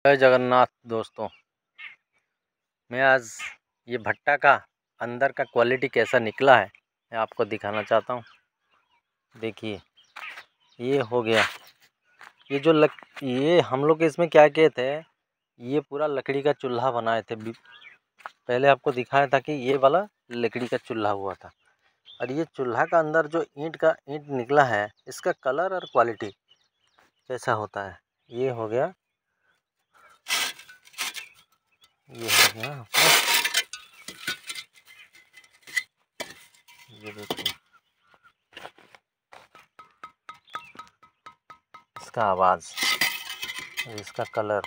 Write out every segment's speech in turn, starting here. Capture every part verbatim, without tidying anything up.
जय जगन्नाथ दोस्तों। मैं आज ये भट्टा का अंदर का क्वालिटी कैसा निकला है मैं आपको दिखाना चाहता हूँ। देखिए ये हो गया, ये जो लक ये हम लोग इसमें क्या किए थे, ये पूरा लकड़ी का चूल्हा बनाए थे। पहले आपको दिखाया था कि ये वाला लकड़ी का चूल्हा हुआ था, और ये चूल्हा का अंदर जो ईंट का ईंट निकला है, इसका कलर और क्वालिटी कैसा होता है। ये हो गया, ये हो गया ये देखिए इसका आवाज़, इसका कलर।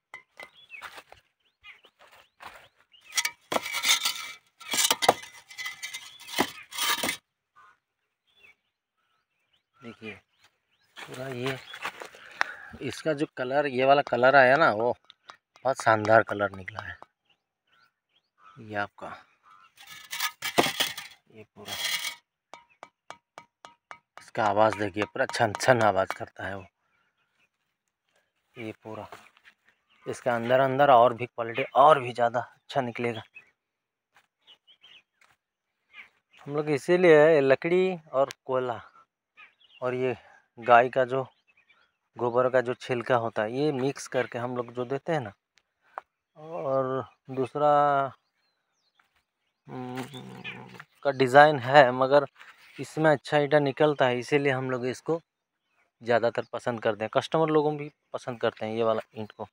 देखिए पूरा ये इसका जो कलर, ये वाला कलर आया ना, वो बहुत शानदार कलर निकला है। ये आपका ये पूरा इसका आवाज़ देखिए, पूरा छन छन आवाज़ करता है वो। ये पूरा इसका अंदर अंदर और भी क्वालिटी और भी ज़्यादा अच्छा निकलेगा। हम लोग इसीलिए लकड़ी और कोयला और ये गाय का जो गोबर का जो छिलका होता है, ये मिक्स करके हम लोग जो देते हैं ना। और दूसरा का डिज़ाइन है, मगर इसमें अच्छा ईंटा निकलता है, इसीलिए हम लोग इसको ज़्यादातर पसंद करते हैं। कस्टमर लोगों भी पसंद करते हैं ये वाला ईंट को।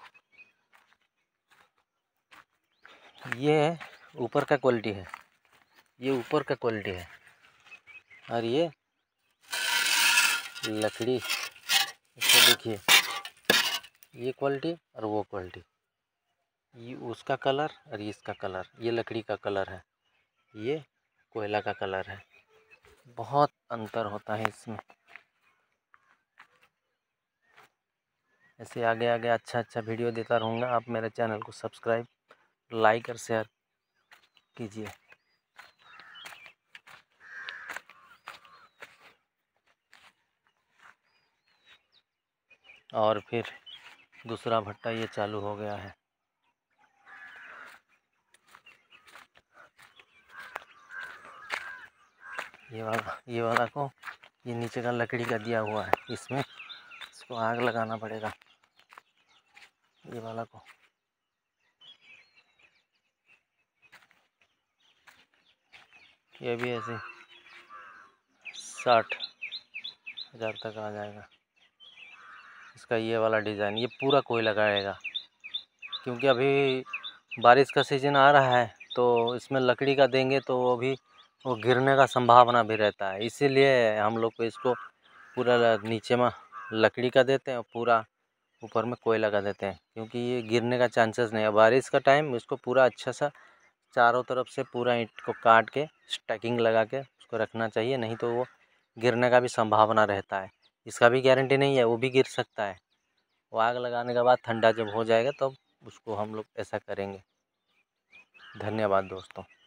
ये ऊपर का क्वालिटी है, ये ऊपर का क्वालिटी है, और ये लकड़ी। इसको देखिए, ये क्वालिटी और वो क्वालिटी, ये उसका कलर और ये इसका कलर। ये लकड़ी का कलर है, ये कोयला का कलर है, बहुत अंतर होता है इसमें। ऐसे आगे आगे अच्छा अच्छा वीडियो देता रहूँगा। आप मेरे चैनल को सब्सक्राइब, लाइक और शेयर कीजिए। और फिर दूसरा भट्टा ये चालू हो गया है। ये वाला ये वाला को ये नीचे का लकड़ी का दिया हुआ है, इसमें इसको आग लगाना पड़ेगा। ये वाला को ये भी ऐसे साठ हज़ार तक आ जाएगा। इसका ये वाला डिज़ाइन, ये पूरा कोई लगाएगा, क्योंकि अभी बारिश का सीज़न आ रहा है, तो इसमें लकड़ी का देंगे तो वो भी वो गिरने का संभावना भी रहता है। इसीलिए हम लोग को इसको पूरा नीचे में लकड़ी का देते हैं और पूरा ऊपर में कोयला का देते हैं, क्योंकि ये गिरने का चांसेस नहीं है। बारिश का टाइम इसको पूरा अच्छा सा चारों तरफ से पूरा ईंट को काट के स्टैकिंग लगा के उसको रखना चाहिए, नहीं तो वो गिरने का भी संभावना रहता है। इसका भी गारंटी नहीं है, वो भी गिर सकता है। वो आग लगाने के बाद ठंडा जब हो जाएगा तब तो उसको हम लोग ऐसा करेंगे। धन्यवाद दोस्तों।